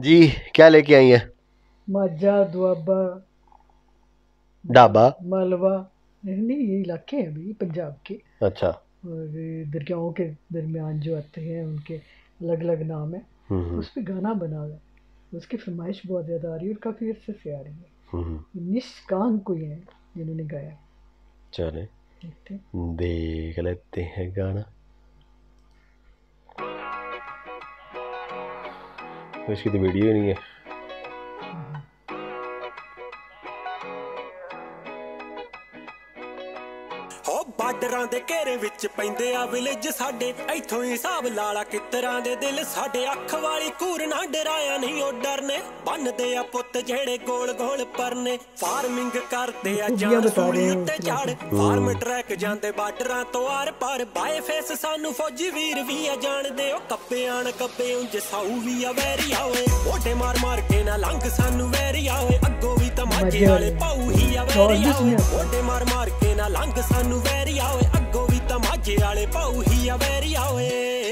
जी क्या लेके आई हैं? माजा, दुआबा, ढाबा। मालवा। नहीं, ये इलाके हैं भाई पंजाब के। अच्छा। और दरियाओं के दरमियान जो आते हैं उनके अलग अलग नाम है। तो उस पर गाना बना हुआ है, उसकी फरमाइश बहुत ज़्यादा आ रही है और काफ़ी अरसे से आ रही है। निष्कांत कोई है जिन्होंने गाया। चले देखते देख लेते हैं गाना। इसकी तो वीडियो ही नहीं है। हो बार्डरां दे घेरे विच पैंदे आ विलेज साडे, इथों ही हिसाब लाला कितरां दे दिल साडे। अख वाली कूर ना डराया नहीं ओ डरने, बनदे आ पुत्त जेड़े गोल गोल परने। फार्मिंग करदे आ जान सूली उत्ते झाड़, फार्म ट्रैक जांदे बार्डरां तो आर पार। बाए फेस सानू फौजी वीर भी आ जानदे, ओ कब्बे आण कब्बे उंज साऊ भी आ वैरी आवे। ओटे मार मार के ना लंघ सानू वैरी आवे, अग्गों भी तमाजे वाले पाऊ ही आ वैरी आवे। ओटे मार मार के ना लंघ सानू वैरी आवे, अग्गों भी तमाजे वाले पाऊ ही आ वैरी आवे।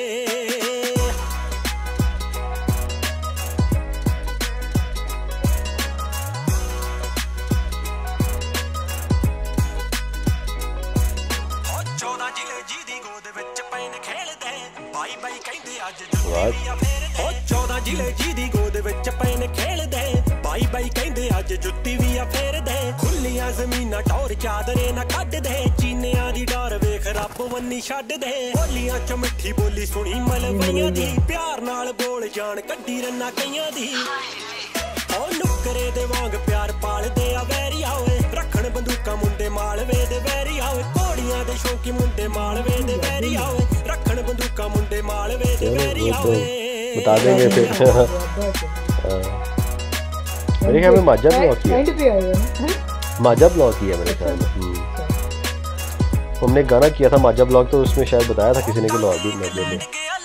जुत्ती भी आ फेरदे, खुलियां जमीना टौर चादरे ना कड्ड दे। चीनियां दी डर वेख रब वन्नी छड्ड दे। बोलियां च मिठी बोली सुनी मलवइयां दी, प्यार नाल बोल जान कड्डी रन्ना कईयां दी। ओ नुकरे दे वांग प्यार पालदे आ वैरी आवे, रखण बंदूकां मुंडे मालवे दे वैरी आवे। घोड़ियां दे शौकी मुंडे मालवे दे वैरी आवे, रखण बंदूकां मुंडे मालवे दे वैरी आवे। बता देंगे फिर। मेरे ख्याल में माजा ब्लॉक किया, माजा ब्लॉक किया मेरे ख्याल में। हमने गाना किया था माजा ब्लॉक, तो उसमें शायद बताया था किसी ने कि लॉबी में ले ले।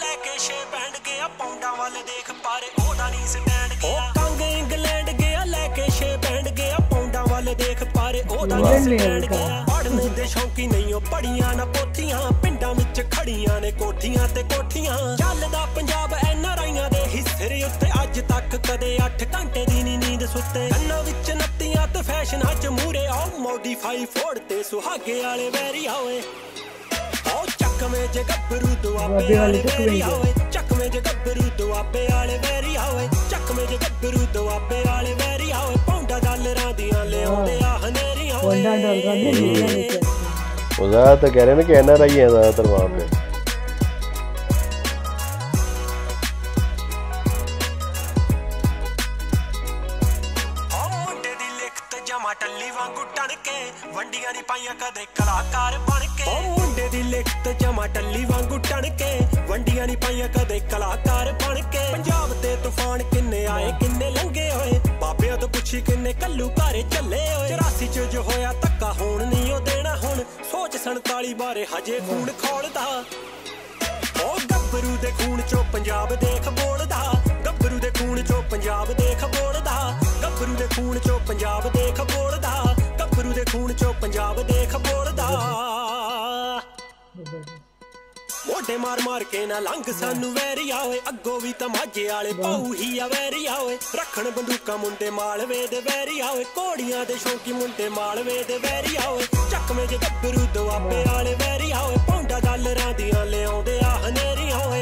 शौकी नहीं हो पढ़ियां ना पोथियां, पिंडां विच खड़ियां ने कोठियां ते कोठियां। चलदा पंजाब एनआरआईयां दे हिस्से उत्ते, अज तक कदे 8 घंटे दी नी नींद सुत्ते। कन्नां विच नत्तियां ते फैशनां च मूरे आओ, मॉडिफाई फोड़ ते सुहागे वाले वैरी आवे। ओ चकमे जे गब्बरू दुआबे वाले वैरी आवे, चकमे जे गब्बरू दुआबे वाले वैरी आवे, चकमे जे गब्बरू दुआबे वाले वैरी आवे। पौंडा डॉलरां दियां लियाउंदे आ हनेरी आवे। वो ज़्यादातर कह रहे हैं ना कि एनआरआई है ज़्यादातर वहाँ पे। टल्ली वांगू टणके वंडियां नी पाइयां कदे कलाकार बनके। ओ मुंडे दी लिखत जमा टल्ली वांगू टणके, वंडियां नी पाइयां कदे कलाकार बनके। पंजाब ते तूफान किन्ने आए किन्ने लंघे होए, बाबियां तो पुछी किन्ने कल्लू घरे चले होए। 84 च जो होया धक्का होण नहीं ओ देना हुण, सोच 47 बारे हजे खून खोलदा। ओ गब्बरू दे खून चो पंजाब देख बोलदा, गब्बरू दे खून चो पंजाब देख बोलदा, गब्बरू दे खून चो पंजाब देख बोलदा, गब्बरू दे खून चो पंजाब देख बोलदा। मोटे मार मार के ना लंघ सानू वैरी आवे, अग्गों भी तमाजे वाले पाऊ ही आ वैरी आवे। रखण बंदूकां मुंडे मालवे दे वैरी आवे, घोड़ियां दे शौकी मुंडे मालवे दे वैरी आवे। चकमे जे गब्बरू दुआबे वाले वैरी आवे, पौंडा डॉलरां दियां लियाउंदे आ हनेरी आवे।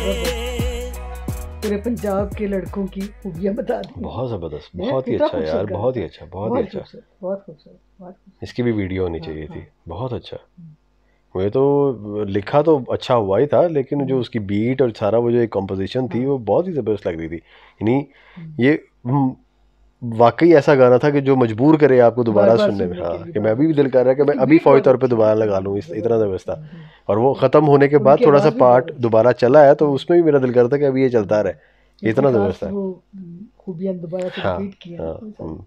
पूरे पंजाब के लड़कों की खूबियां बता दी। बहुत ज़बरदस्त, बहुत ही अच्छा यार, बहुत ही अच्छा, बहुत ही अच्छा। बहुत खूबसूरत। इसकी भी वीडियो होनी चाहिए थी। बहुत अच्छा। मुझे तो लिखा तो अच्छा हुआ ही था, लेकिन जो उसकी बीट और सारा वो जो एक कंपोजिशन थी वो बहुत ही ज़बरदस्त लग रही थी। यानी ये वाकई ऐसा गाना था कि जो मजबूर करे आपको दोबारा सुनने में। हाँ, कि मैं अभी दिल कर रहा है कि मैं अभी फौरी तौर पे दोबारा लगा लूँ, इतना ज़बरदस्त था। और वो ख़त्म होने के बाद थोड़ा सा पार्ट दोबारा चला है, तो उसमें भी मेरा दिल करता है कि अभी ये चलता रहे, इतना ज़बरदस्त था। हाँ,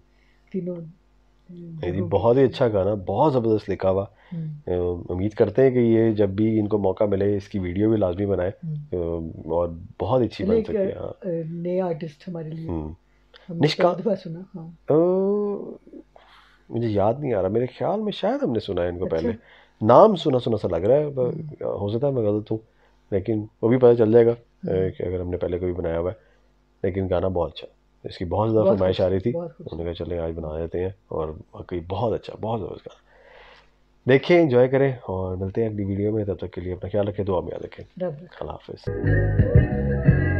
बहुत ही अच्छा गाना, बहुत ज़बरदस्त लिखा हुआ। उम्मीद करते हैं कि ये जब भी इनको मौका मिले इसकी वीडियो भी लाजमी बनाए, और बहुत अच्छी बन सकती है। हाँ, नए आर्टिस्ट हमारे लिए निष्कांत सुना। हाँ, मुझे याद नहीं आ रहा, मेरे ख्याल में शायद हमने सुना है इनको। अच्छा? पहले नाम सुना सुना सा लग रहा है, हो सकता है मैं गलत हूँ, लेकिन वो भी पता चल जाएगा कि अगर हमने पहले कोई बनाया हुआ है। लेकिन गाना बहुत अच्छा, इसकी बहुत ज़्यादा फरमाइश आ रही थी, उन्होंने कहा चले आज बना देते हैं, और वाकई बहुत अच्छा, बहुत ज़बरदस्त गाना। देखिए, एंजॉय करें और मिलते हैं अगली वीडियो में। तब तक के लिए अपना ख्याल रखें, दुआ में याद रखें। अल्लाह हाफिज़।